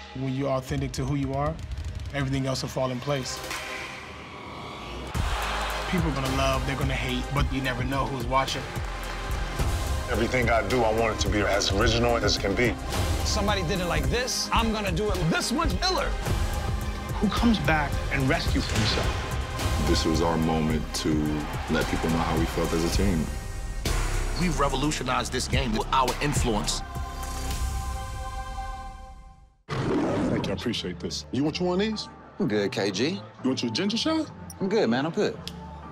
When you're authentic to who you are, everything else will fall in place. People are gonna love, they're gonna hate, but you never know who's watching. Everything I do, I want it to be as original as it can be. Somebody did it like this, I'm gonna do it this much iller. Who comes back and rescues himself? This was our moment to let people know how we felt as a team. We've revolutionized this game with our influence. Thank you, I appreciate this. You want you one of these? I'm good, KG. You want your ginger shot? I'm good, man, I'm good.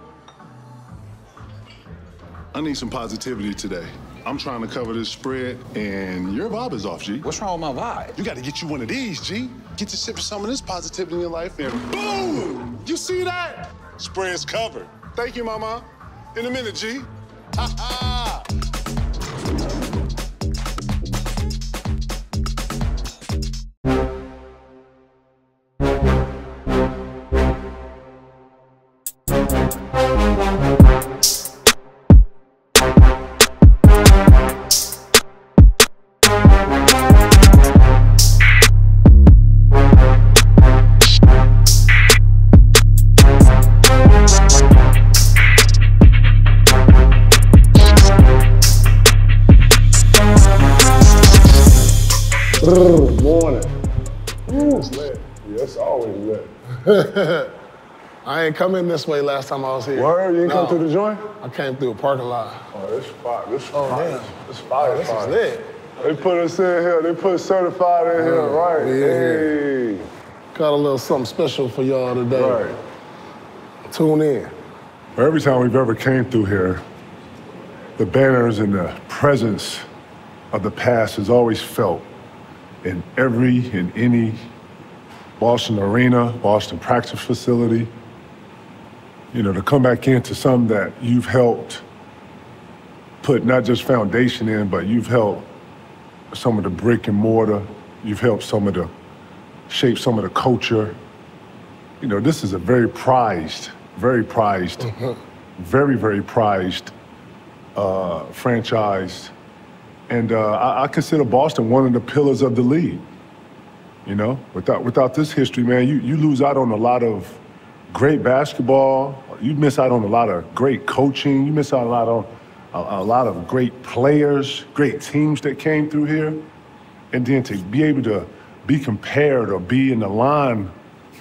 I need some positivity today. I'm trying to cover this spread, and your vibe is off, G. What's wrong with my vibe? You gotta get you one of these, G. Get to sip some of this positivity in your life, and boom! You see that? Spread's covered. Thank you, Mama. In a minute, G. Ha ha! Morning. Ooh, it's lit. Yeah, it's always lit. I ain't come in this way last time I was here. Word? You ain't come through the joint? I came through a parking lot. Oh, this fire. This Oh, fire. damn. This fire. This is lit. They put us in here. They put certified in here, right? Yeah. Hey. Got a little something special for y'all today. Right. Tune in. Every time we've ever came through here, the banners and the presence of the past is always felt in any Boston arena, Boston practice facility. You know, to come back into something that you've helped put not just foundation in, but you've helped some of the brick and mortar, you've helped shape some of the culture. You know, this is a very prized, very, very prized franchise. And I consider Boston one of the pillars of the league. You know, without this history, man, you lose out on a lot of great basketball. You miss out on a lot of great coaching. You miss out on a lot of great players, great teams that came through here. And then to be able to be compared or be in the line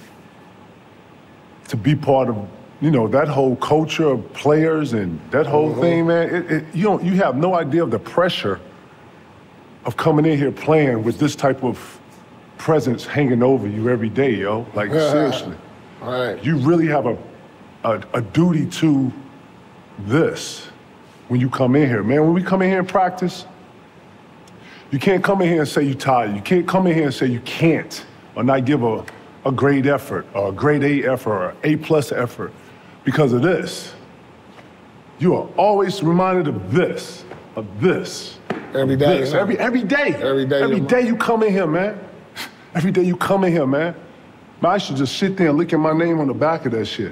to be part of, you know, that whole culture of players and that whole thing, man, you have no idea of the pressure of coming in here playing with this type of presence hanging over you every day, yo. Like, seriously. All right. You really have a duty to this when you come in here. Man, when we come in here and practice, you can't come in here and say you're tired. You can't come in here and say you can't or not give a grade effort or a grade A effort or A+ effort because of this. You are always reminded of this. Every day. This. Every day. Every day. Every day you come in here, man. Every day you come in here, man. Man, I should just sit there and look at my name on the back of that shit.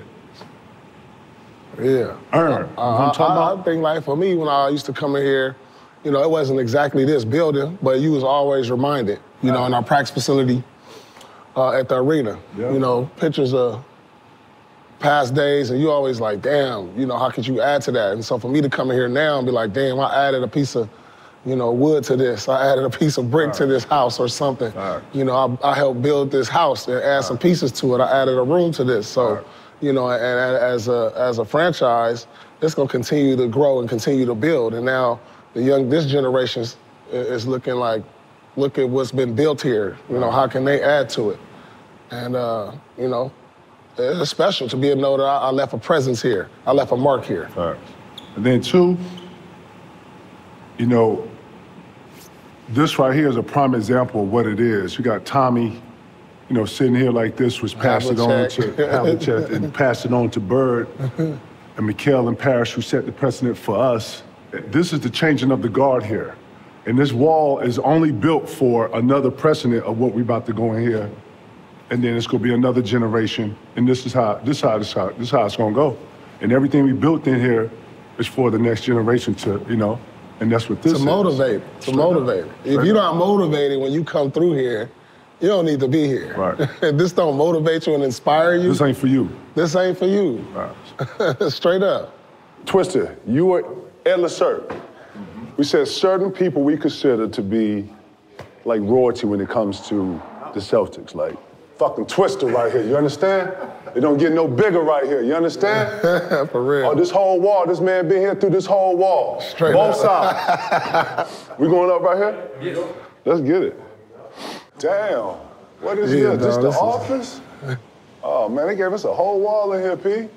Yeah. Earn. I think, like, for me, when I used to come in here, you know, it wasn't exactly this building, but you was always reminded, you know, in our practice facility at the arena. Yeah. You know, pictures of past days, and you always like, damn, you know, how could you add to that? And so for me to come in here now and be like, damn, I added a piece of, you know, wood to this. I added a piece of brick to this house or something. You know, I helped build this house and add some pieces to it. I added a room to this. So, you know, and as a franchise, it's gonna continue to grow and continue to build. And now this generation is looking like, look at what's been built here. You know, how can they add to it? And, you know, it's special to be able to know that I left a presence here. I left a mark here. And then two, you know, this right here is a prime example of what it is. You got Tommy, you know, sitting here like this, was passed it on to Havlicek and passed it on to Bird and Mikal and Parrish, who set the precedent for us. This is the changing of the guard here. And this wall is only built for another precedent of what we're about to go in here. And then it's gonna be another generation. And this is how it's gonna go. And everything we built in here is for the next generation to, you know, and that's what this is. To motivate. If you're not motivated when you come through here, you don't need to be here. Right. If this don't motivate you and inspire you, This ain't for you. this ain't for you. Right. Straight up. Twister, you were Ed Lasert. We said certain people we consider to be like royalty when it comes to the Celtics, like fucking Twister right here, you understand? It don't get no bigger right here, you understand? For real. Oh, this whole wall, this man been here through this whole wall. Straight Both up. sides. We going up right here? Yeah. Let's get it. Damn, what is Yeah, this? This dog, the this is- office? Oh man, they gave us a whole wall in here, P.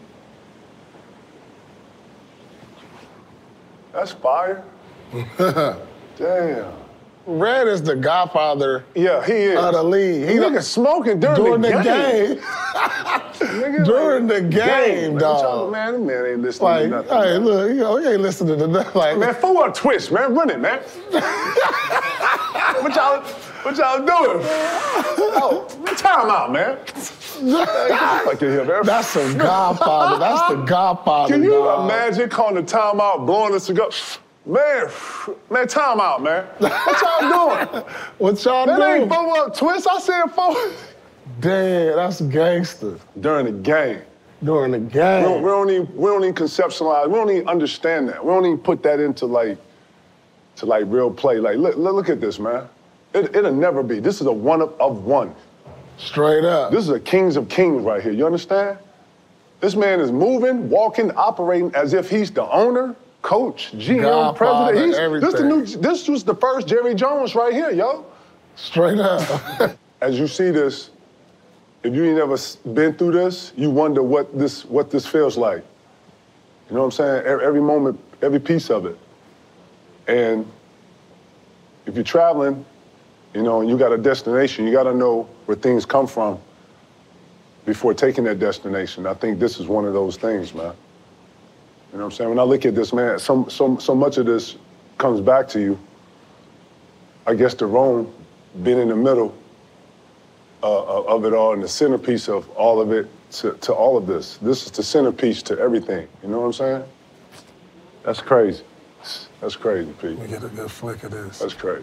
That's fire. Damn. Red is the godfather Yeah, he is. of the league. He nigga smoking during the game. Nigga, During the game, man. dog. Man, the man ain't listening Like, to nothing. hey, man. look, you ain't listening to nothing. Like, Man, forward up twist, man. Run it, man. what y'all doing? Oh, time out, man. Like you here, man. that's the godfather. That's the godfather, Can you dog. imagine calling the timeout, blowing a cigar? Man, time out, man. What y'all doing? What y'all That doing? ain't forward up twist. I said forward. Damn, that's gangster. During the game. During the game. We don't even conceptualize. We don't even understand that. We don't even put that into real play. Like, look at this, man. It'll never be. This is a one of one. Straight up. This is a kings of kings right here. You understand? This man is moving, walking, operating as if he's the owner, coach, GM, Godfather, president. This was the first Jerry Jones right here, yo. Straight up. As you see this, if you ain't never been through this, you wonder what this feels like. You know what I'm saying? Every moment, every piece of it. And if you're traveling, you know, and you got a destination, you got to know where things come from before taking that destination. I think this is one of those things, man. You know what I'm saying? When I look at this, man, so much of this comes back to you. I guess the Rome being in the middle of it all and the centerpiece of all of it to all of this. This is the centerpiece to everything. You know what I'm saying? That's crazy. That's crazy, Pete. Let me get a good flick of this. That's crazy.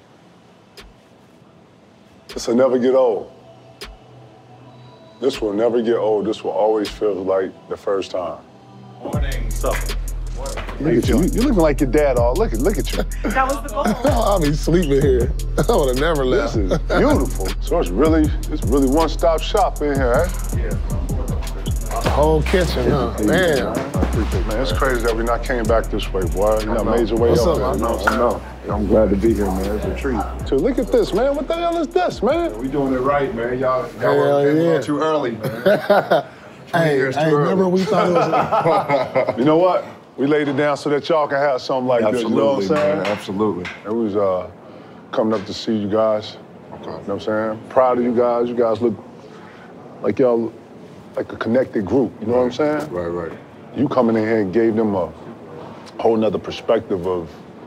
This will never get old. This will never get old. This will always feel like the first time. Morning. What's up? Look at you. You looking like your dad. All look at you. That was the goal. I'll be sleeping here. I would have never left. This is beautiful. So it's really one-stop shop in here, eh? Yeah. The whole kitchen, huh? Man. I appreciate it, man. It's crazy that we not came back this way, boy. You know, major way What's up up, there. man? I know. I'm glad to be here, man. It's a treat. So look at this, man. What the hell is this, man? We doing it right, man. Y'all Hell were a yeah. little too early, man. Hey, years too remember early. we thought it was... You know what? We laid it down so that y'all can have something like this. You know what I'm saying? Man. Absolutely. It was coming up to see you guys. Okay. You know what I'm saying? Proud of you guys. You guys look like y'all like a connected group. You know what I'm saying? Right. You coming in here and gave them a whole nother perspective of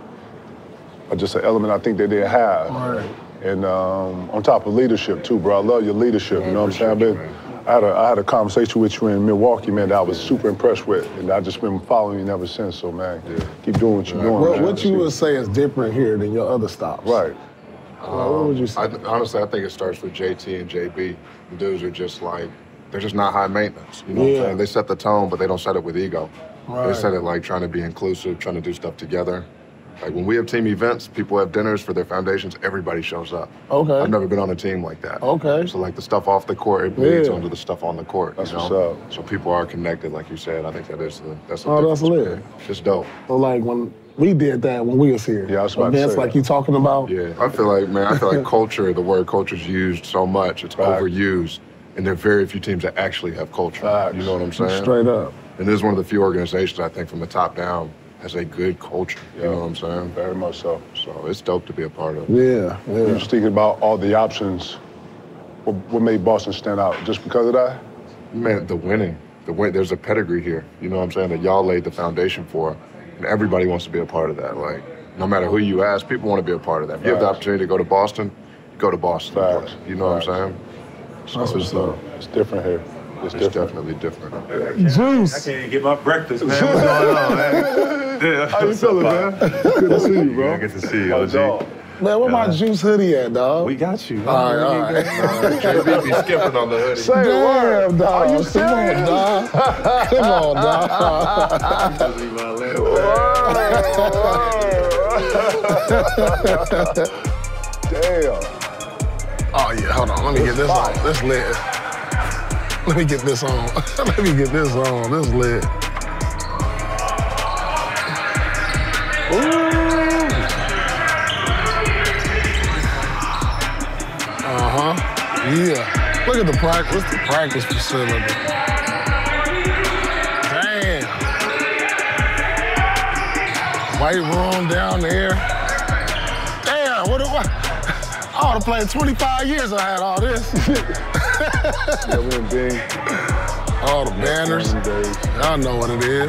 just an element I think that they have. Right. And on top of leadership too, bro. I love your leadership. You know what I'm saying? I had a conversation with you in Milwaukee, man, that I was super impressed with. And I just been following you ever since. So, man, keep doing what you're doing, man. What you would say is different here than your other stops? Right. What would you say? Honestly, I think it starts with JT and JB. The dudes are just like, they're just not high maintenance. You know what I'm saying? They set the tone, but they don't set it with ego. Right. They set it like trying to be inclusive, trying to do stuff together. Like when we have team events, people have dinners for their foundations, everybody shows up. Okay. I've never been on a team like that. Okay. So like the stuff off the court, it bleeds Yeah. onto the stuff on the court. That's you what's know? up. So people are connected, like you said. I think that's the that's difference, lit. man. It's dope. So like when we did that when we was here. Yeah, I was about to events say like that. you talking about. Yeah, I feel like culture, the word culture is used so much, it's overused. And there are very few teams that actually have culture. Facts. You know what I'm saying? Straight up. And this is one of the few organizations, I think, from the top down, has a good culture. You know what I'm saying? Very much so. So it's dope to be a part of. Yeah. You was thinking about all the options. What made Boston stand out? Just because of that? Man, the winning. There's a pedigree here. You know what I'm saying? That y'all laid the foundation for. And everybody wants to be a part of that. Like, no matter who you ask, people want to be a part of that. If you have the opportunity to go to Boston, go to Boston. Facts. You know what I'm saying? So That's what's up. It's different here. It's definitely different. Juice. I can't even get my breakfast, man. What's going on, man? Yeah. How you feeling, man? Good to see you, bro. Yeah, good to see you, My OG. dog. Man, where my Juice hoodie at, dog? We got you. All right. JB be skipping on the hoodie. Say the word. Damn, dog. Are you Come on, serious? dog. Come on, dog. Damn. Oh, yeah, hold on. Let me get this on. This lit. Let me get this on. Let me get this on. This lit. Yeah. Look at the practice facility. Damn. White room down there. Damn, what do I ought to play 25 years I had all this. Yeah, we in Bing. All the banners. Y'all know what it is.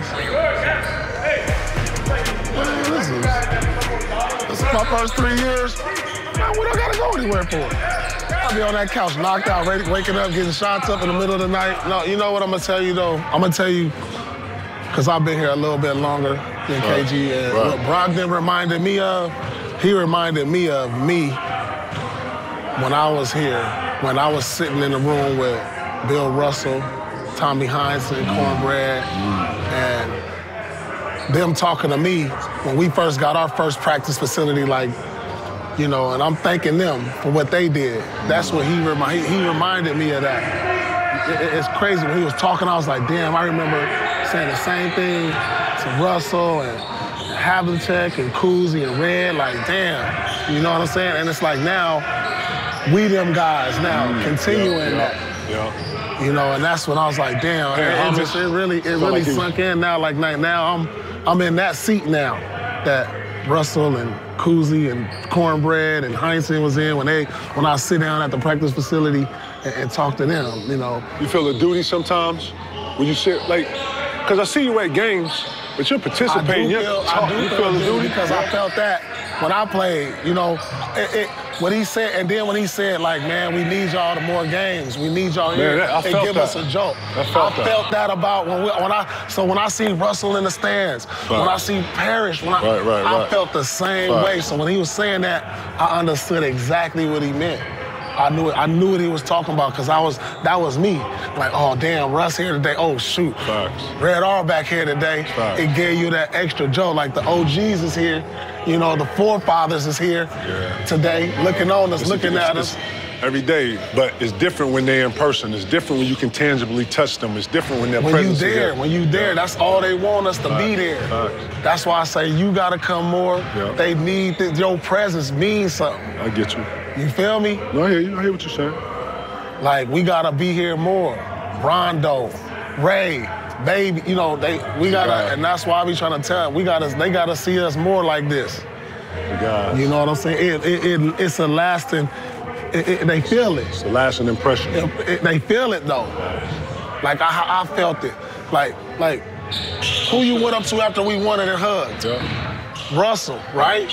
This is my first 3 years. Man, we don't gotta go anywhere for it. I'll be on that couch, knocked out, ready, waking up, getting shots up in the middle of the night. No, you know what I'm gonna tell you though? I'm gonna tell you, because I've been here a little bit longer than KG. And what Brogdon reminded me of, he reminded me of me when I was here, when I was sitting in the room with Bill Russell, Tommy Heinsohn, Cornbread, and them talking to me when we first got our first practice facility, like, you know, and I'm thanking them for what they did. That's what he reminded me of that. It's crazy. When he was talking, I was like, damn, I remember saying the same thing to Russell and Havlicek and Cousy and Red, like, damn, you know what I'm saying? And it's like now, we them guys now, continuing that. Yeah. You know, and that's when I was like, damn, it really sunk in now. Like now I'm in that seat now that Russell and Cousy and Cornbread and Heinsohn was in when I sit down at the practice facility and talk to them, you know. You feel a duty sometimes when you sit, like, because I see you at games, but you're participating. I do feel a duty because I felt that when I played, you know, what he said, and then when he said, like, man, we need y'all to more games. We need y'all here and give us a joke. I felt that about when I see Russell in the stands, when I see Parrish, I felt the same way. So when he was saying that, I understood exactly what he meant. I knew what he was talking about because that was me. Like, oh damn, Russ here today. Oh shoot, Red R back here today. It gave you that extra joke. Like the OGs is here, you know, the forefathers is here today, looking on us, looking at us. Every day, but it's different when they're in person. It's different when you can tangibly touch them. It's different when their presence is there. When you there, that's all they want us to be there. That's why I say you gotta come more. They need your presence means something. I get you. You feel me? No, I hear you. I hear what you're saying. Like, we gotta be here more. Rondo, Ray, Baby, you know, we gotta, and that's why I be trying to tell them, they gotta see us more like this. You know what I'm saying? It's a lasting, they feel it. It's a lasting impression. They feel it though. Like I felt it. Like who you went up to after we won it and hugged? Russell, right?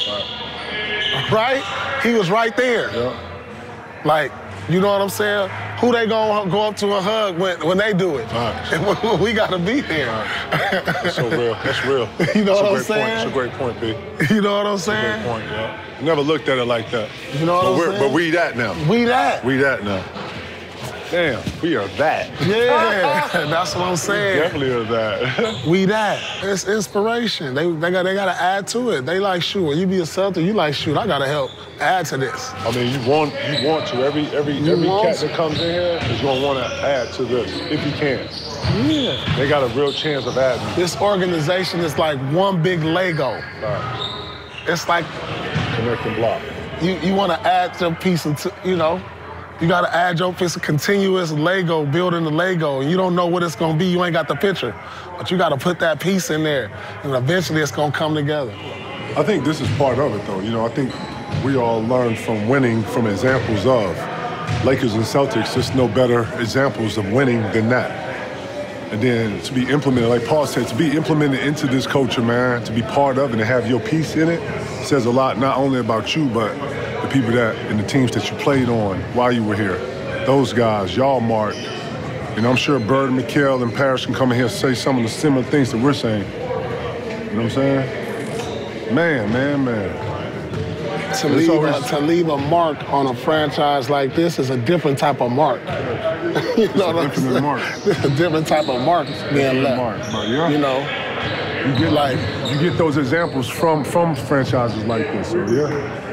Right? He was right there. Like, you know what I'm saying? Who they gonna go up to a hug when they do it? We gotta be there. That's so real. That's real. You know what I'm saying? That's a great point, B. You know what I'm saying? That's a great point, yeah. Never looked at it like that. You know what I'm saying? But we that now. We that. We that now. Damn, we are that. Yeah, that's what I'm saying. We definitely are that. We that. It's inspiration. They gotta add to it. They like, shoot, when you be a Celtic, you like, shoot, I gotta help add to this. I mean, you want to. Every cat that comes in here is gonna want to add to this, if you can. Yeah. They got a real chance of adding. This organization is like one big Lego. It's like connecting block. You want to add your piece of, you know, you got to add your piece of continuous Lego, building the Lego. You don't know what it's going to be. You ain't got the picture. But you got to put that piece in there, and eventually it's going to come together. I think this is part of it, though. You know, I think we all learn from winning from examples of. Lakers and Celtics, there's no better examples of winning than that. And then to be implemented, like Paul said, to be implemented into this culture, man, to be part of it and have your piece in it, says a lot not only about you, but the people that and the teams that you played on while you were here. Those guys, y'all marked. And I'm sure Bird, McHale, and Parrish can come in here and say some of the similar things that we're saying. You know what I'm saying? Man. to leave a mark on a franchise like this is a different type of mark. You know what I'm saying? Mark. It's a different type of mark being left. Yeah. You know, you get those examples from franchises like this. So yeah.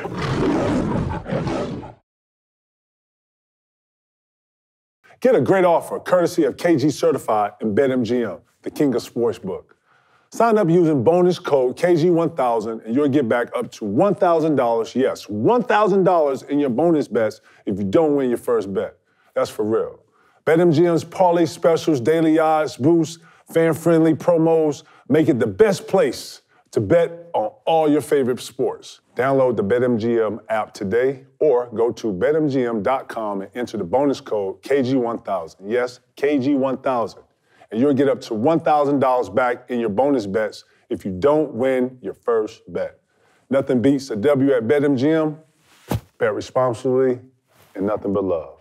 Get a great offer courtesy of KG Certified and BetMGM, the king of sportsbook. Sign up using bonus code KG1000 and you'll get back up to $1,000. Yes, $1,000 in your bonus bets if you don't win your first bet. That's for real. BetMGM's parlay specials, daily odds, boosts, fan-friendly promos make it the best place to bet on all your favorite sports. Download the BetMGM app today or go to betmgm.com and enter the bonus code KG1000. Yes, KG1000. And you'll get up to $1,000 back in your bonus bets if you don't win your first bet. Nothing beats a W at BetMGM. Bet responsibly and nothing but love.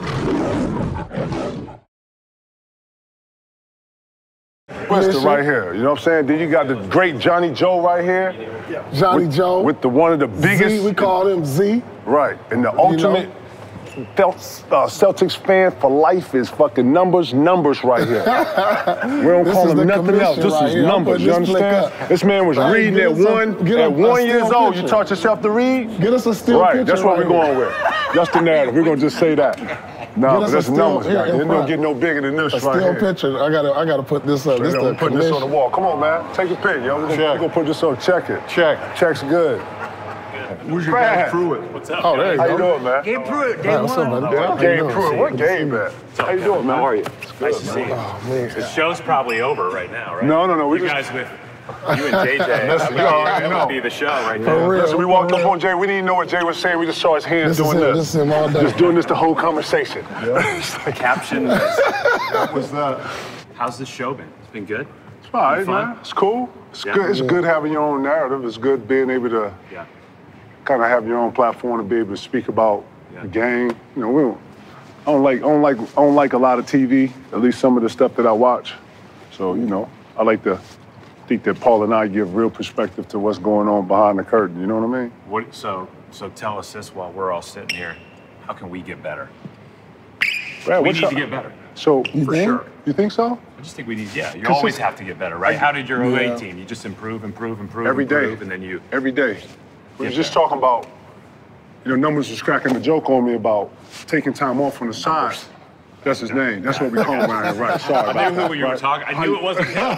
Twister right here, you know what I'm saying? Then you got the great Johnny Joe right here. Johnny Joe. With one of the biggest. Z, we call him Z. Right, and the ultimate Celtics fan for life is fucking numbers right here. We don't call him nothing else. This is numbers, you understand? This man was reading at 1 years old. You taught yourself to read? Get us a still picture. Right, that's what we're going with. That's the narrative. We're going to just say that. No, but that's numbers, right? It don't get no bigger than this right here. Still picture. I gotta put this up. We're putting this on the wall. Come on, man. Take a pic, yo. We're going to put this on. Check it. Check's good. Who's your guy Pruitt? What's up? Oh, there you go. How you doing, man? Gabe Pruitt, day what's up, one. buddy? Gabe Pruitt. What Gabe at? How you doing, man? How are you? Nice to see you. Oh, man. The show's probably over right now, right? No. You guys with you and JJ. That would be the show right now. For real. Listen, we walked up on Jay. We didn't even know what Jay was saying. We just saw his hands doing this. This is him all day. Just doing this the whole conversation. Caption. What was that? How's the show been? It's been good? It's all right, man. It's cool. It's good. It's good having your own narrative. It's good being able to kind of have your own platform to be able to speak about the game. You know, I don't like a lot of TV. At least some of the stuff that I watch. So you know, I like to think that Paul and I give real perspective to what's going on behind the curtain. You know what I mean? So tell us this while we're all sitting here. How can we get better? Brad, we need to get better. So for sure. You think so? I just think we need. Yeah, you always have to get better, right? How did your 08 team? You just improve every day, and then you every day. We were just talking about, you know, Numbers was cracking a joke on me about taking time off on the side. That's his name. That's what we call him around here, right? Sorry. I knew who you were talking. I knew it wasn't him.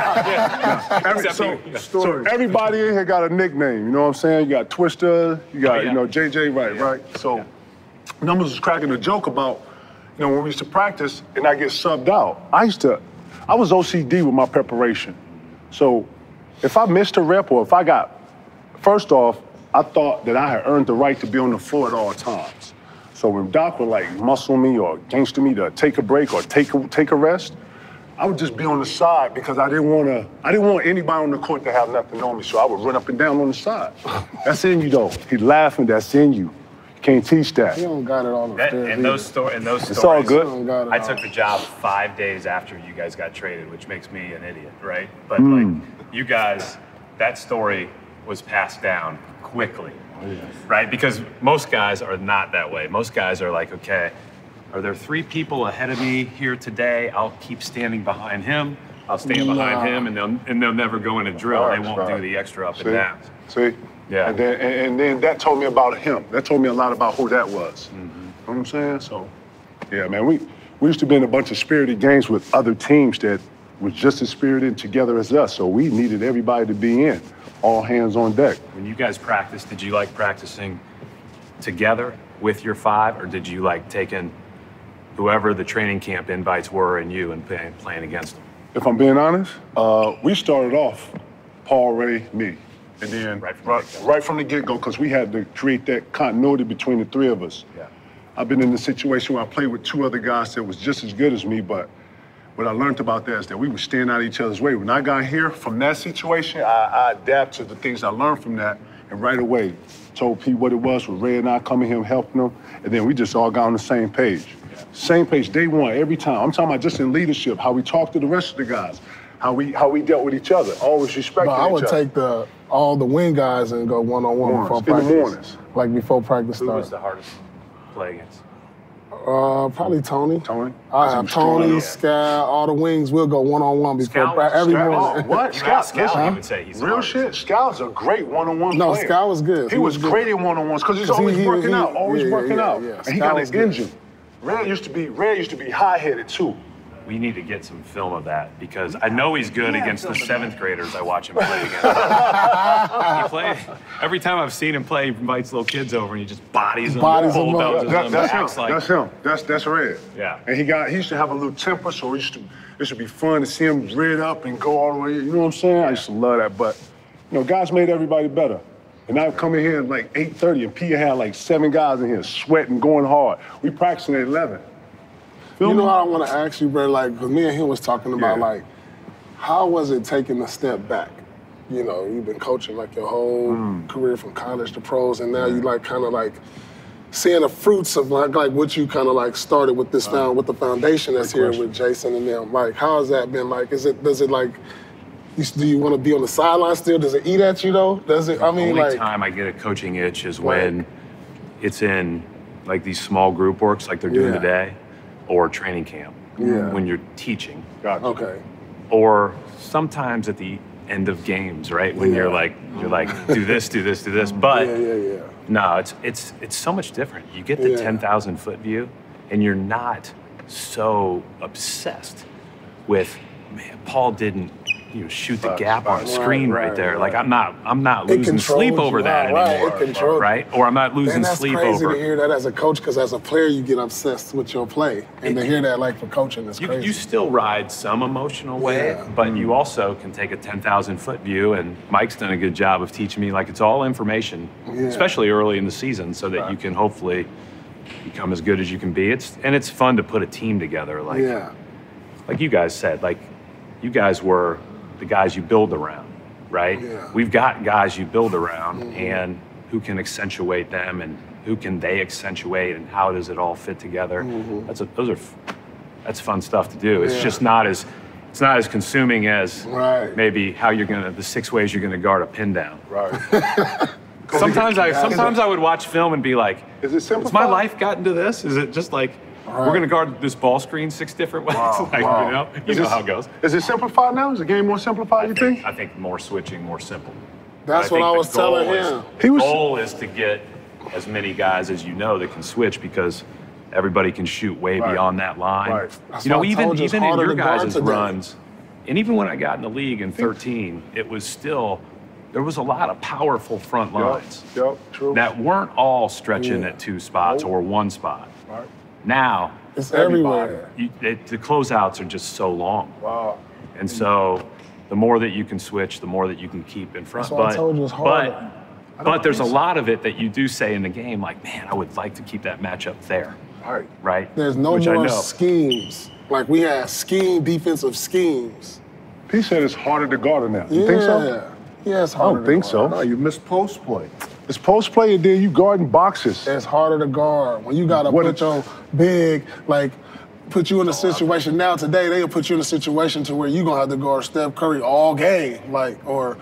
So everybody in here got a nickname. You know what I'm saying? You got Twister. You got you know JJ. Right. So Numbers was cracking a joke about, you know, when we used to practice and I get subbed out. I was OCD with my preparation. So if I missed a rep or if I got, first off, I thought that I had earned the right to be on the floor at all times. So when Doc would like muscle me or gangster me to take a break or take a rest, I would just be on the side because I didn't want anybody on the court to have nothing on me. So I would run up and down on the side. That's in you though. He's laughing, that's in you. You can't teach that. He don't got it on the And those stories. It's all good. I took the job 5 days after you guys got traded, which makes me an idiot, right? But like you guys, that story was passed down quickly, right? Because most guys are not that way. Most guys are like, okay, are there 3 people ahead of me here today? I'll keep standing behind him. I'll stand behind him, and they'll never go in a drill. They won't do the extra up and down. See? Yeah. And then that told me about him. That told me a lot about who that was. You know what I'm saying? So, yeah, man, we used to be in a bunch of spirited games with other teams that was just as spirited together as us. So we needed everybody to be in. All hands on deck. When you guys practiced, did you like practicing together with your 5, or did you like taking whoever the training camp invites were and you and playing against them? If I'm being honest, we started off Paul, Ray, me. And then right from the get-go, because we had to create that continuity between the 3 of us. Yeah. I've been in the situation where I played with 2 other guys that was just as good as me, but what I learned about that is that we would stand out of each other's way. When I got here from that situation, I adapt to the things I learned from that, and right away told Pete what it was with Ray and I coming here helping him, and then we just all got on the same page. Yeah. Same page, day one, every time. I'm talking about just in leadership, how we talk to the rest of the guys, how we dealt with each other, always respecting each other. I would take all the wing guys and go one-on-one before In the practice. mornings. Like before practice Who was starts. the hardest to play against? Probably Tony. Tony? I have Tony, Scal, all the wings. We'll go one-on-one before every morning. What? Scout, Listen, he would say he's the real hardest. shit. Scal's a great one-on-one No, player. Scal was good. He was good. great in one-on-ones because he's 'Cause always he- working he- out, always yeah, working yeah, out. yeah. And he Scal got was an good. engine. Red used to be high-headed too. We need to get some film of that because I know he's good against the 7th graders I watch him play against. Every time I've seen him play, he invites little kids over and he just bodies them, Bodies them up. bulldozes them, That's him. acts like- That's him. That's Red. Yeah. And he used to have a little temper, so it should be fun to see him red up and go all the way. You know what I'm saying? I used to love that. But guys made everybody better. And I come in here at like 8:30, and Pia had like 7 guys in here sweating, going hard. We practicing at 11. Feel You me? know what I want to ask you, bro? Like, 'cause me and him was talking about, Yeah. like, how was it taking a step back? You've been coaching like your whole career from college to pros, and now you like kind of like seeing the fruits of like what you kind of like started with this with the foundation that's here with Jason and them. Like, how has that been? Like, does it like, do you want to be on the sideline still? Does it eat at you though? Does it? I mean, only like, time I get a coaching itch is when it's in like these small group works like they're doing Yeah. today, or training camp when you're teaching, okay, or sometimes at the end of games, right? When you're like do this, do this, do this. But yeah. no, it's so much different. You get the Yeah. 10,000 foot view, and you're not so obsessed with, man, Paul didn't shoot the gap on the screen right there. Like I'm not It losing controls sleep over you. that Right, anymore, it controls- right? Or I'm not losing And that's sleep crazy over. to hear that as a coach, because as a player you get obsessed with your play, and to hear that like for coaching is crazy. You still ride some emotional wave, Yeah. but you also can take a 10,000 foot view, and Mike's done a good job of teaching me, like, it's all information, especially early in the season, so that you can hopefully become as good as you can be. It's fun to put a team together, like you guys said, like you guys were the guys you build around, right? Yeah. We've got guys you build around, and who can accentuate them, and who can they accentuate, and how does it all fit together? That's fun stuff to do. It's just not as consuming as maybe how the 6 ways you're gonna guard a pin down. Right. Sometimes I would watch film and be like, Is it has simplified? my life gotten to this? Is it just like we're gonna guard this ball screen 6 different ways? You know how it goes. Is it simplified now? Is the game more simplified, you think? I think more switching, more simple. That's But what I think was the goal telling is- him. The goal is to get as many guys as that can switch, because everybody can shoot way beyond that line. Right. That's why I Even told you it's in harder your to guard guys' today. runs, and even when I got in the league in 13, it was still, there was a lot of powerful front lines Yep, true. that weren't all stretching at 2 spots or 1 spot. Right. Now, It's everywhere. the closeouts are just so long. Wow. And so the more that you can switch, the more that you can keep in front. That's why I told you it's harder. But there's a lot of it that you do say in the game, like, man, I would like to keep that matchup there, Right. right? There's no Which I more know. schemes. Like we had defensive schemes. P said it's harder to guard than that. You think so? Yeah, it's I harder. don't think to so. guard. You missed post play. It's post play, and then you guarding boxes. It's harder to guard when you gotta What put it- your big put you in a situation now today. They'll put you in a situation to where you're gonna have to guard Steph Curry all game, or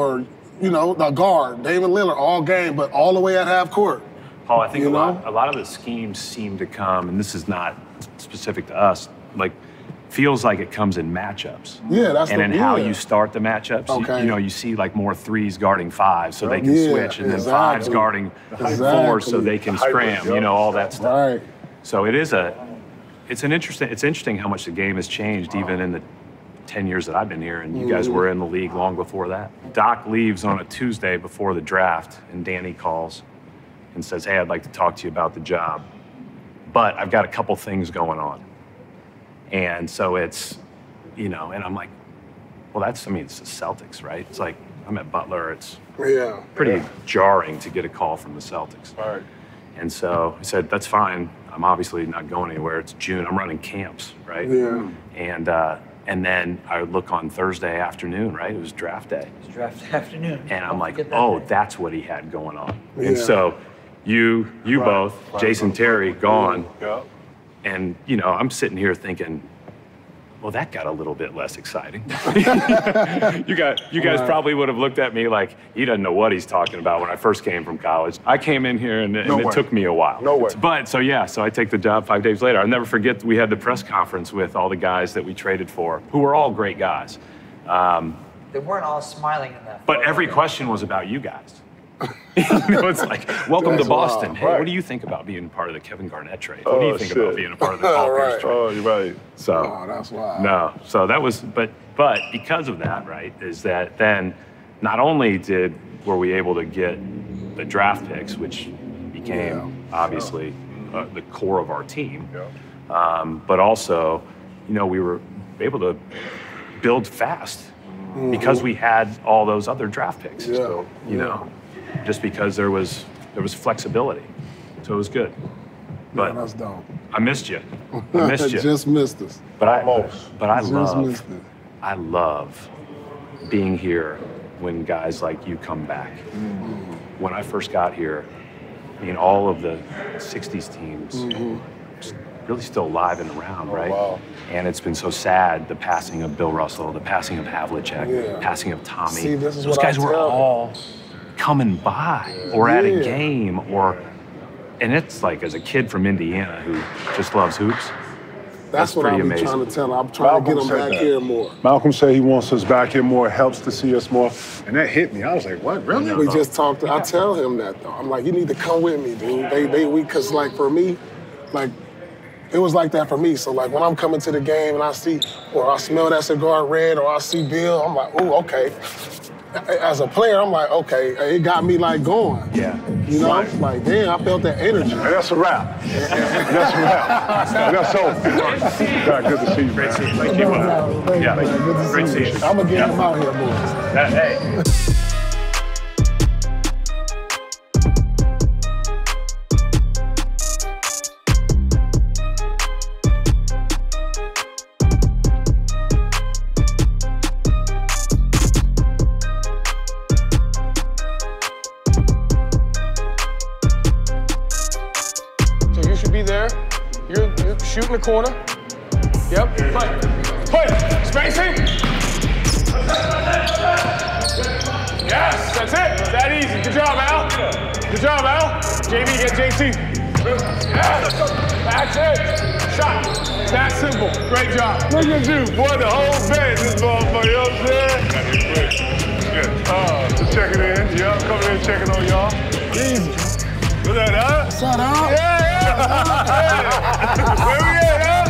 the guard David Lillard all game, but all the way at half court. Paul, I think You a know? lot of the schemes seem to come, and this is not specific to us, like, feels like it comes in matchups. Yeah, that's and the- in how yeah. you start the matchups. Okay. You see like more 3s guarding 5s so they can Yeah, switch, and then 5s exactly. guarding 4s so Exactly. they can Hybrid, scram, yep. all that stuff. Right. So it's interesting how much the game has changed even in the 10 years that I've been here, and you guys were in the league long before that. Doc leaves on a Tuesday before the draft, and Danny calls and says, hey, I'd like to talk to you about the job, but I've got a couple things going on. And so it's, and I'm like, well, it's the Celtics, right? It's like, I'm at Butler, it's Yeah. pretty jarring to get a call from the Celtics. Right. And so I said, that's fine. I'm obviously not going anywhere. It's June. I'm running camps, right? Yeah. And then I would look on Thursday afternoon, right? It was draft day. It's draft afternoon. And I'm Don't like, forget that oh, day. that's what he had going on. Yeah. And so you both, Jason Terry, gone. Yeah. And, I'm sitting here thinking, well, that got a little bit less exciting. You guys probably would have looked at me like, he doesn't know what he's talking about when I first came from college. I came in here and it took me a while. No way. But so I take the job 5 days later. I'll never forget, we had the press conference with all the guys that we traded for, who were all great guys. They weren't all smiling in that. But every question was about you guys. It's like, welcome to Boston. Wild. Hey, Right. what do you think about being part of the Kevin Garnett trade? What do you think about being a part of the Paul Pierce trade? Oh, you're right. So, that's wild. no, so that was, but because of that, right, is that then not only were we able to get the draft picks, which became obviously the core of our team, but also, we were able to build fast because we had all those other draft picks. So, just because there was flexibility, so it was good. But that's dope. I missed you. I missed you. Just missed us. But I missed it. love being here when guys like you come back. When I first got here, all of the 60s teams really still alive and around, right? Wow. And it's been so sad, the passing of Bill Russell, the passing of Havlicek, passing of Tommy. See, this is Those what guys I were tell all coming by or at a game and it's like, as a kid from Indiana who just loves hoops, That's what pretty I'm amazing. trying to tell him. I'm trying to get him back here more. Malcolm said he wants us back here more, helps to see us more. And that hit me. I was like, what, really? We just talked. I tell him that though. I'm like, you need to come with me, dude. Cause like for me, like it was like that for me. So like when I'm coming to the game and I see, or I smell that cigar red, or I see Bill, I'm like, ooh, okay. As a player, I'm like, okay, it got me like going. Yeah. You know, like damn, I felt that energy. And that's a wrap. That's a wrap. And that's over. God, good to see you, man. Thank you. Yeah, Good to great see seeing you. you. I'm gonna get him out here, boys. Hey. So you should be there. You're shooting the corner. Yep. Play. Spacing. Yes, that's it. That easy. Good job, Al. Good job, Al. JV, get JT. Yes. That's it. Shot. It's that simple. Great job. Look at you, boy, the whole bed, this motherfucker, you know what I'm saying? Good. Just checking in, coming in, checking on y'all. Easy. What's that, huh? What's up, Al? Yeah. Where we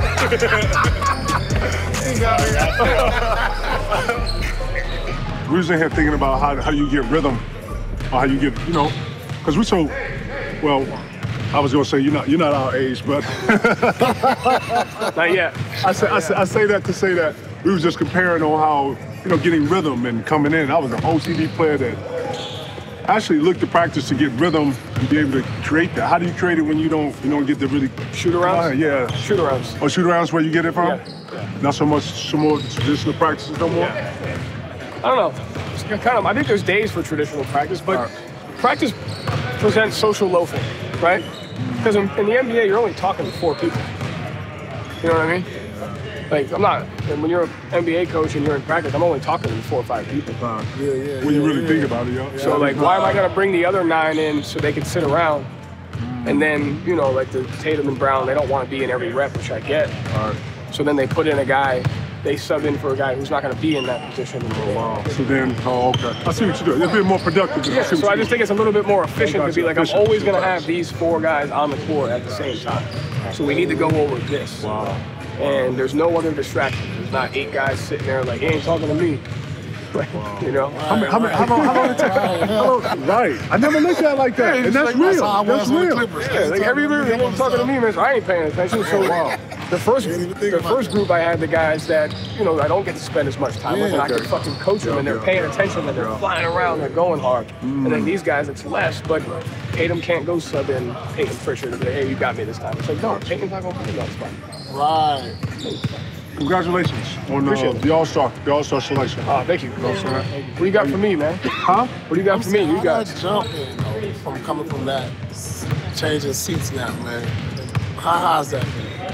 at, huh? We was in here thinking about how you get rhythm, or how you get, because we're so, well, I was gonna say you're not our age, but Not yet. I say that to say that we was just comparing on how, getting rhythm and coming in. I was an OCD player that actually looked to practice to get rhythm and be able to create that. How do you create it when you don't get to really Shoot arounds? Yeah. Shoot arounds. Oh, shoot arounds where you get it from? Yeah. Not so much some more traditional practices no more? I don't know. It's kind of. I think there's days for traditional practice, but practice presents social loafing, right? Because in the NBA, you're only talking to 4 people. You know what I mean? Like, I'm not. And when you're an NBA coach and you're in practice, I'm only talking to 4 or 5 people. When you really think about it, yo. So like, why am I gonna bring the other 9 in so they can sit around? And then, like the Tatum and Brown, they don't want to be in every rep, which I get. So then they put in a guy. They sub in for a guy who's not going to be in that position. So then, okay. I see what you're doing. It's been more productive. Yeah, so I just think it's a little bit more efficient to be like, I'm always going to have these 4 guys on the court at the same time. So we need to go over this. Wow. And there's no other distraction. There's not 8 guys sitting there like, he ain't talking to me. How long it take? Right. I never looked at it like that. And that's real. That's real. Yeah, like every year they ain't talking to me, man. So I ain't paying attention. So the first group I had the guys that, I don't get to spend as much time with, and I can fucking coach them, and they're paying attention, and they're flying around, they're going hard. And then these guys, it's less, but Tatum can't go sub in Peyton Pritchard and say, hey, you got me this time. It's like, no, Peyton's not going to put me on the spot. Right. Congratulations on the All-Star selection. Oh, thank you. What do you got for me, man? Huh? What do you got for me? You got jumping from coming from that, changing seats now, man. How's that been?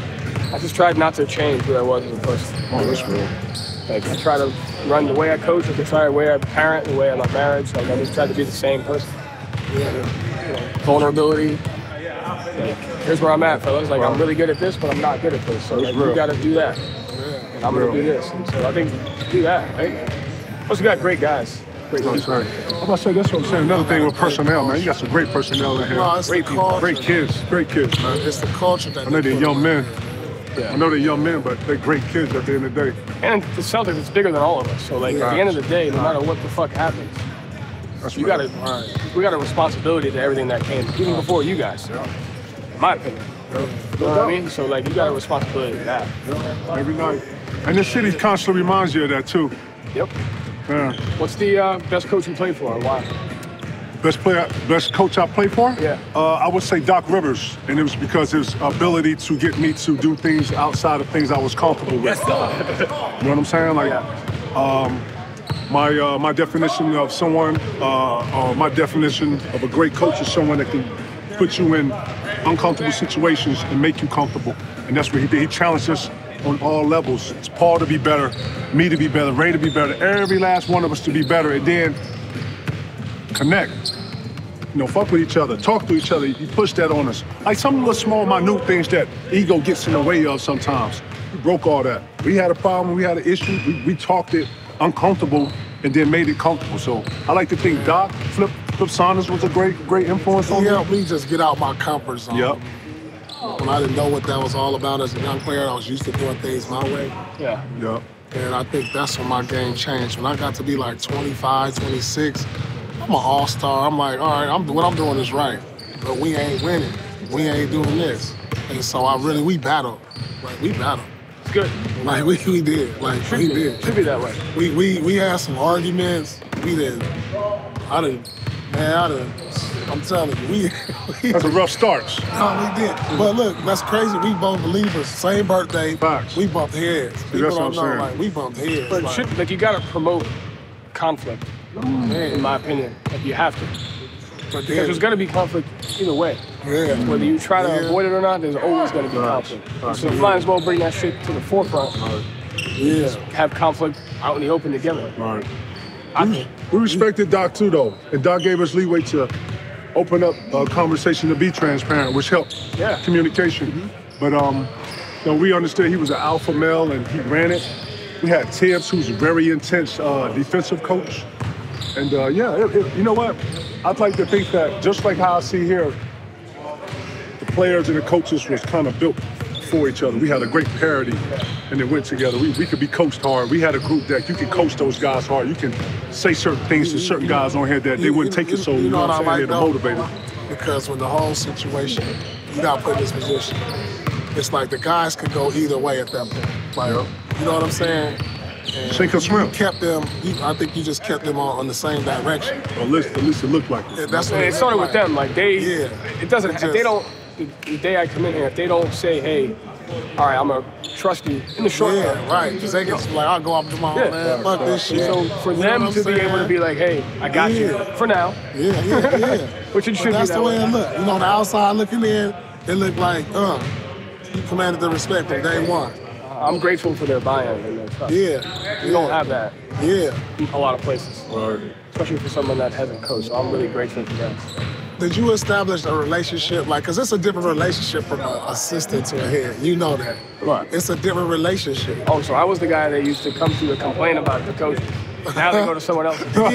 I just tried not to change who I was as a person. Oh, that's real. Like, I try to run the way I coach, I try the way I parent, the way I my marriage. Like, I just try to be the same person. You know, vulnerability. Like, here's where I'm at, fellas. Like, I'm really good at this, but I'm not good at this. So like, you got to do that. And I'm going to do this. And so I think do that, right? Plus, we got great guys. Great guys. I'm about to say, that's what I'm saying. Another thing with personnel, man. You got some great personnel in here. No, it's Great the people, culture. great kids, man. It's the culture that I know they're young men. Yeah. I know they're young men, but they're great kids at the end of the day. And the Celtics is bigger than all of us. So, like, at the end of the day, no matter what the fuck happens, we got a responsibility to everything that came, even before you guys. In my opinion. You know what I mean? So, like, you got a responsibility to that. Every night. And this city constantly reminds you of that, too. Yep. Yeah. What's the best coach you played for and why? Best coach I played for? Yeah. I would say Doc Rivers, and it was because his ability to get me to do things outside of things I was comfortable with. You know what I'm saying? Like, my definition of someone, or my definition of a great coach is someone that can put you in uncomfortable situations and make you comfortable. And that's what he did. He challenged us on all levels. It's Paul to be better, me to be better, Ray to be better, every last one of us to be better, and then connect. You know, fuck with each other, talk to each other. You push that on us. Like some little small, minute things that ego gets in the way of sometimes. We broke all that. We had a problem, we had an issue, we talked it uncomfortable and then made it comfortable. So I like to think Doc, Flip Saunders was a great influence on me. He helped me just get out my comfort zone. Yep. When I didn't know what that was all about as a young player, I was used to doing things my way. Yeah. Yep. And I think that's when my game changed. When I got to be like 25, 26, I'm an all-star. I'm like, all right, what I'm doing is right. But we ain't winning. We ain't doing this. And so we battled. Like, we battled. It's good. Like, we did. Like, we did. Should be that way. We had some arguments. I'm telling you, That's a rough start. No, we did. But look, that's crazy. We both believers. Same birthday. Facts. We bumped heads. People that's what don't I'm know, saying. like, we bumped heads. But you gotta promote conflict, in my opinion. Like, you have to. Because there's gonna be conflict either way. Yeah. Whether you try to avoid it or not, there's always gonna be conflict. So you might as well bring that shit to the forefront. Yeah. Have conflict out in the open together. Right. We respected Doc too, though, and Doc gave us leeway to open up a conversation to be transparent, which helped communication. But we understood he was an alpha male and he ran it. We had Tibbs, who's a very intense defensive coach, and you know what? I'd like to think that just like how I see here, the players and the coaches was kind of built for each other. We had a great parity, and it went together. We could be coached hard. We had a group that you can coach those guys hard. You can say certain things to certain guys on here that they wouldn't take it so, you know what I'm saying, they're motivated. Because with the whole situation, you got put in this position. It's like the guys could go either way at that point. Like, you know what I'm saying? And Sink or swim. You kept them, I think you just kept them on the same direction. At least it looked like it. Yeah, that's what it started with them. Like, it doesn't, It if they don't, the day I come in here, if they don't say, hey, all right, I'm gonna trust you in the short run. Yeah, right. Because they get like, I'll go up to my own man, fuck this shit. So for them to be able to be like, hey, I got you for now. Yeah. Which it should be That's that the way way. it looked. You know, on the outside looking in, it looked like, you commanded the respect from day one. I'm grateful for their buy-in and their trust. Yeah. You don't have that. Yeah. A lot of places. Especially for someone that hasn't coached. So I'm really grateful for them. Did you establish a relationship, like, because it's a different relationship from an assistant to a head. You know that. Right. It's a different relationship. Oh, so I was the guy that used to come to to complain about the coach. Now they go to someone else. Damn.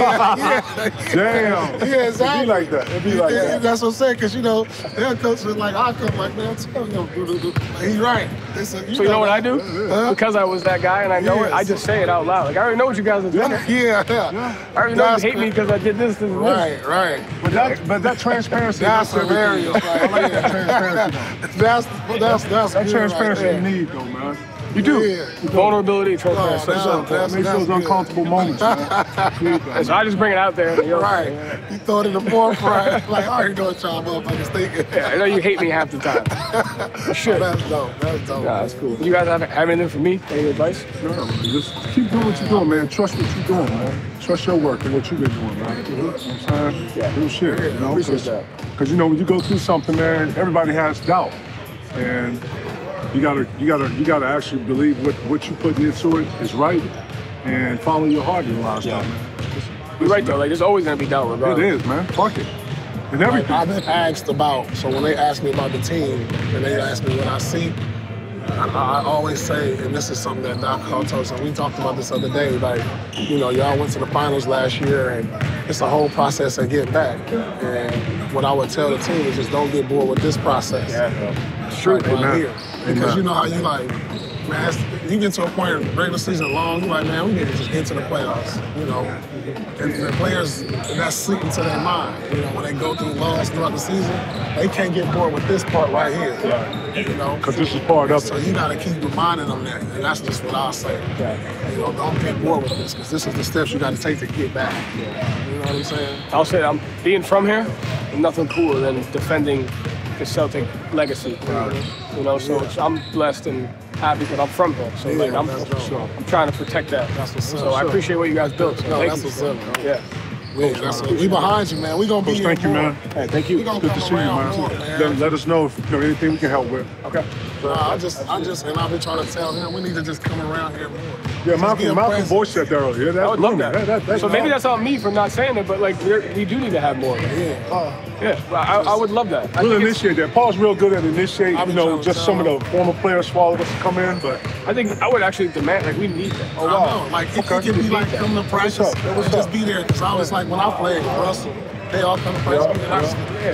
Yeah, exactly. It be like that. It be like that. That's what I'm saying, because, you know, their coach was like, I'll come like, man, tell him, he's right. So you know what I do? Because I was that guy and I know it, I just say it out loud. Like, I already know what you guys are doing. Yeah. I already know you hate me because I did this and this. Right. But that transparency. That's hilarious. Right? I like that transparency. That's that transparency you need, though, man. You do. Vulnerability, transparency. Make those uncomfortable moments, man. So I just bring it out there. And right. You throw it in the forefront. Like, I already know what y'all motherfuckers thinking. Yeah, I know you hate me half the time. You should. That's dope. Yeah, that's cool. You guys have anything for me? Any advice? No, just keep doing what you're doing, man. Trust what you're doing, man. Trust your work and what you've been doing, man. You know what I'm saying? Yeah. Real shit, you know? Appreciate that. Because, you know, when you go through something, man, everybody has doubt. And You gotta actually believe what you're putting into it is right, and follow your heart in a lot of stuff, man. You're right though. Like there's always gonna be doubt regardless. It is, man. Fuck it. And everything. Like, I've been asked about. So when they ask me about the team, and they ask me what I see, I always say, and this is something that Doc told us, and we talked about this the other day, like, you know, y'all went to the finals last year, and it's a whole process of getting back. And what I would tell the team is just don't get bored with this process. Yeah, it's true. Right here. Because you know how you like, man, you get to a point in regular season long, you're like, man, we need to just get to the playoffs, you know. And the players, that's sleeping to their mind. You know, when they go through lows throughout the season, they can't get bored with this part right here. You know? Because this is part of it. So you got to keep reminding them that. And that's just what I'll say. You know, don't get bored with this, because this is the steps you got to take to get back. You know what I'm saying? I'll say I'm being from here, there's nothing cooler than defending the Celtic legacy. You know, so I'm blessed and happy that I'm from here. So like I'm trying to protect that. So I appreciate what you guys built. So thank you. Yeah. We behind you, man. We gonna be here. Thank you, man. Hey, thank you. Good to see you, man. Let us know if there's anything we can help with. Okay. I just, and I've been trying to tell him we need to just come around here more. Yeah, Malcolm voiced that earlier. I would love that. So maybe that's on me for not saying it, but like we do need to have more. Yeah, I would love that. We'll initiate that. Paul's real good at initiating, you know, just some of the former players swallow us to come in, but I think I would actually demand, like, we need that. Oh, wow. Like, it could be like, come to practice and just be there, because I was like, when I played with Russell, they all come to practice.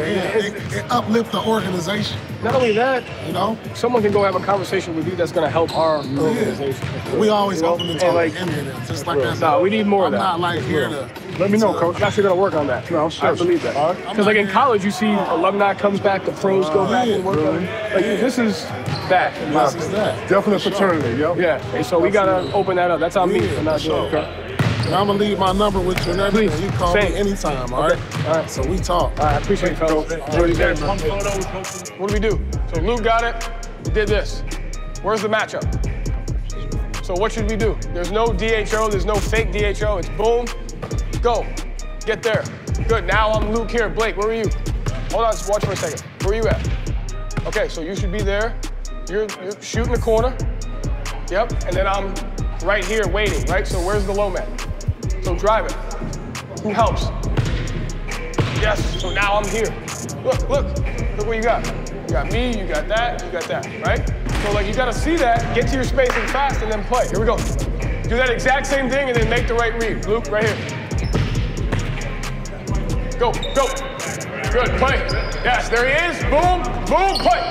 It uplift the organization. Not only that, you know, someone can go have a conversation with you that's going to help our organization. We always open the talk, like, just like that. No, we need more of that. I'm not like here to. Let me know, Coach. I'm actually going to work on that. No, I believe that. Because like in college, you see alumni comes back, the pros go back and work on it. Like this is that. This is that. Definitely fraternity, yo. Yeah, and so we got to open that up. That's on me for not doing it. And I'm gonna leave my number with you and everything. You call me anytime, all right? All right. So we talk. All right, I appreciate it, fellas. Enjoy your day. What do we do? So Luke got it. We did this. Where's the matchup? So what should we do? There's no DHO. There's no fake DHO. It's boom, go, get there. Good. Now I'm Luke here. Blake, where are you? Hold on. Just watch for a second. Where are you at? Okay. So you should be there. You're shooting the corner. Yep. And then I'm right here waiting. Right. So where's the low man? So drive it. Who helps? Yes, so now I'm here. Look what you got. You got me, you got that, right? So like you gotta see that, get to your spacing fast, and then play. Here we go. Do that exact same thing and then make the right read. Luke, right here. Go. Good, play. Yes, there he is. Boom, play.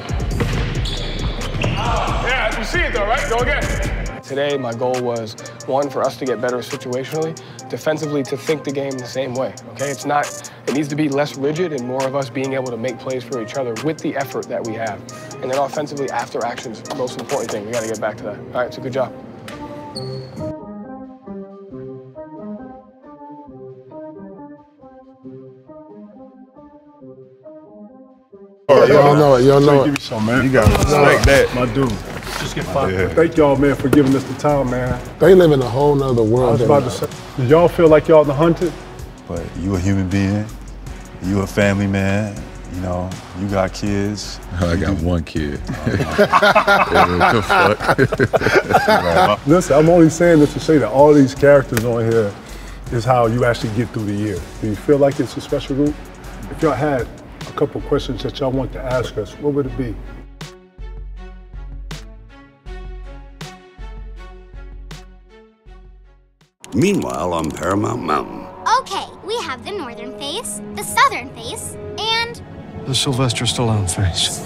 Yeah, you see it though, right? Go again. Today, my goal was, one, for us to get better situationally, defensively to think the game the same way, okay? It needs to be less rigid and more of us being able to make plays for each other with the effort that we have. And then offensively, after action's the most important thing. We gotta get back to that. All right, so good job. Y'all know it. Give you some, man. You got to respect that. My dude. Just get fired. Yeah. Thank y'all, man, for giving us the time, man. They live in a whole nother world. I was about to say, did y'all feel like y'all the hunted? But you a human being. You a family man. You know, you got kids. I got one kid. Listen, I'm only saying this to say that all these characters on here is how you actually get through the year. Do you feel like it's a special group? If y'all had a couple questions that y'all want to ask us, what would it be? Meanwhile, on Paramount Mountain. Okay, we have the northern face, the southern face, and... the Sylvester Stallone face.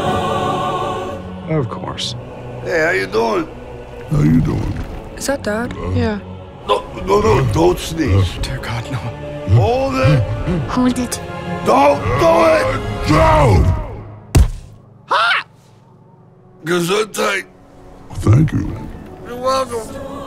Of course. Hey, how you doing? How you doing? Is that Dad? Yeah. No, don't sneeze. Oh, dear God, no. Hold it. Hold it. Don't do it. Go! Ha! Gesundheit. Thank you. You're welcome.